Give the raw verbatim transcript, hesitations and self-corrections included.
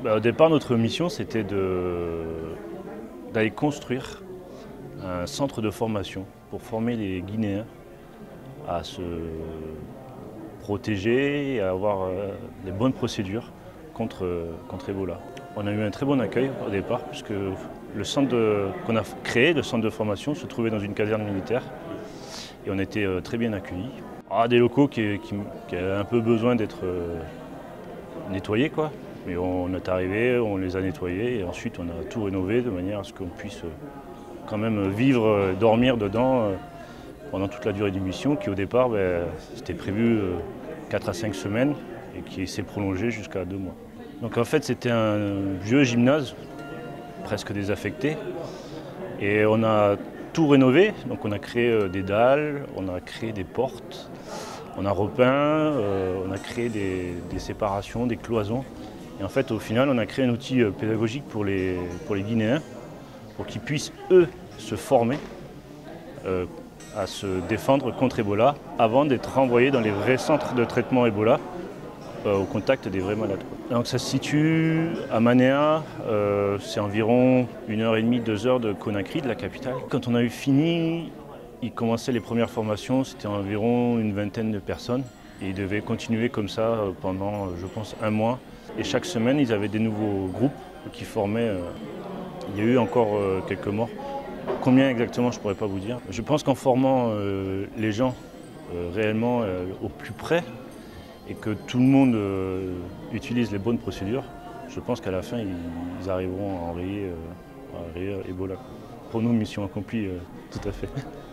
Bah, au départ, notre mission, c'était d'aller construire un centre de formation pour former les Guinéens à se protéger et à avoir euh, les bonnes procédures contre, contre Ebola. On a eu un très bon accueil au départ, puisque le centre qu'on a créé, le centre de formation, se trouvait dans une caserne militaire et on était euh, très bien accueillis. Ah, des locaux qui, qui, qui avaient un peu besoin d'être euh, nettoyés, quoi. Mais on est arrivé, on les a nettoyés et ensuite on a tout rénové de manière à ce qu'on puisse quand même vivre, dormir dedans pendant toute la durée du mission, qui au départ, ben, c'était prévu quatre à cinq semaines et qui s'est prolongé jusqu'à deux mois. Donc en fait c'était un vieux gymnase, presque désaffecté, et on a tout rénové. Donc on a créé des dalles, on a créé des portes, on a repeint, euh, on a créé des, des séparations, des cloisons. Et en fait, au final, on a créé un outil pédagogique pour les, pour les Guinéens, pour qu'ils puissent, eux, se former euh, à se défendre contre Ebola avant d'être renvoyés dans les vrais centres de traitement Ebola euh, au contact des vrais malades. Donc ça se situe à Manéa, euh, c'est environ une heure et demie, deux heures de Conakry, de la capitale. Quand on a eu fini, ils commençaient les premières formations, c'était environ une vingtaine de personnes. Et ils devaient continuer comme ça pendant, je pense, un mois. Et chaque semaine, ils avaient des nouveaux groupes qui formaient. Il y a eu encore quelques morts. Combien exactement, je ne pourrais pas vous dire. Je pense qu'en formant euh, les gens euh, réellement euh, au plus près et que tout le monde euh, utilise les bonnes procédures, je pense qu'à la fin, ils, ils arriveront à enrayer, euh, à enrayer Ebola. Pour nous, mission accomplie, euh, tout à fait.